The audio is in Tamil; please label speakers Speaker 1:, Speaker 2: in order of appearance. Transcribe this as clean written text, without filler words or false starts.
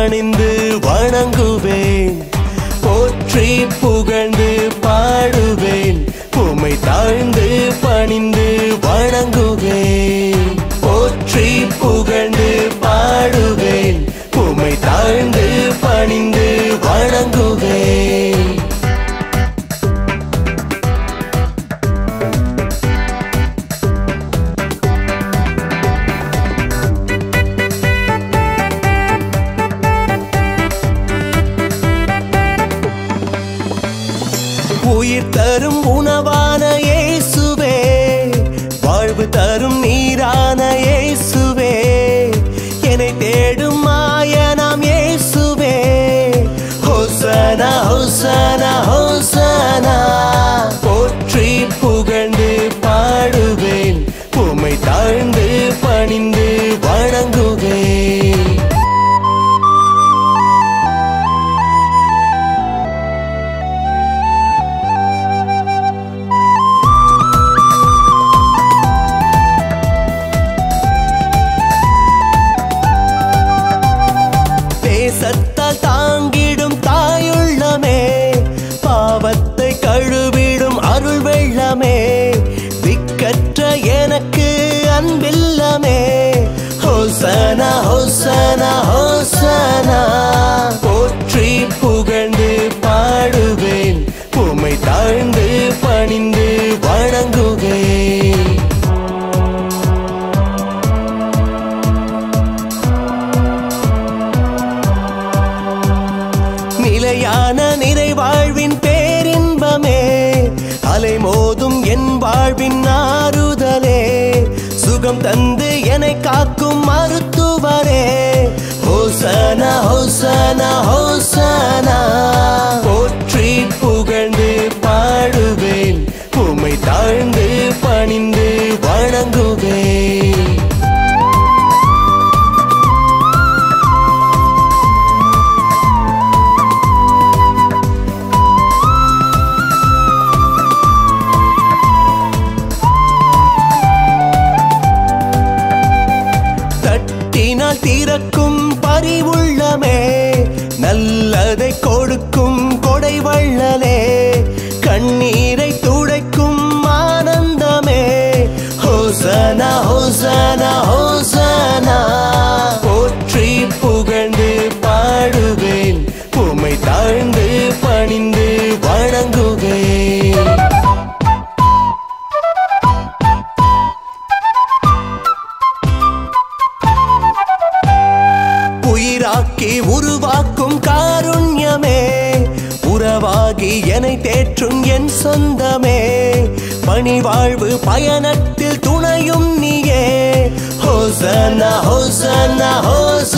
Speaker 1: பணிந்து வணங்குவேன் போற்றி புகழ்ந்து பாடுவேன் உம்மை தாழ்ந்து பணிந்து வணங்குவேன் போற்றி புகழ்ந்து பாடுவேன் உம்மை தாழ்ந்து பணிந்து வணங்குவேன் உயிர் தரும் உணவான இயேசுவே வாழ்வு தரும் நீரான இயேசுவே என்னை தேடும் மாயனாம் இயேசுவே ஹோசனா ஹோசனா ஹோசனா போற்றி புகழ்ந்து பாடுவேன் உம்மை தாழ்ந்து பணிந்து வணங்குவேன் தேசத்தால் தாங்கிடும் தாயுள்ளமே பாவத்தை கழுவிடும் அருள் வெள்ளமே திக்கற்ற எனக்கு அன்பில்லமே ஹோசனா ஹோசனா ஹோசனா போற்றி புகழ்ந்து பாடுவேன் உம்மை தாழ்ந்து பணிந்து வணங்குவேன் நிலையான நிறைவாழ்வின் பேரின்பமே அலைமோதும் என் வாழ்வின் ஆறுதலே சுகம் தந்து என்னை காக்கும் மருத்துவரே ஹோசனா ஹோசனா ஹோசனா போற்றி புகழ்ந்து பாடுவேன் உம்மை தாழ்ந்து பணிந்து வணங்குவேன் தட்டினால் திறக்கும் பரிவுள்ளமே நல்லதை கொடுக்கும் கொடை வள்ளலே கண்ணீரை துடைக்கும் ஆனந்தமே ஹோசனா ஹோசனா ஹோசனா போற்றி புகழ்ந்து பாடுவேன் உம்மை தாழ்ந்து பணிந்து வணங்குவேன் உயிராக்கி உருவாக்கும் காருண்யமே உறவாகி என்னை தேற்றும் என் சொந்தமே பணிவாழ்வு பயணத்தில் துணையும் நீயே ஹோசனா ஹோசனா ஹோசனா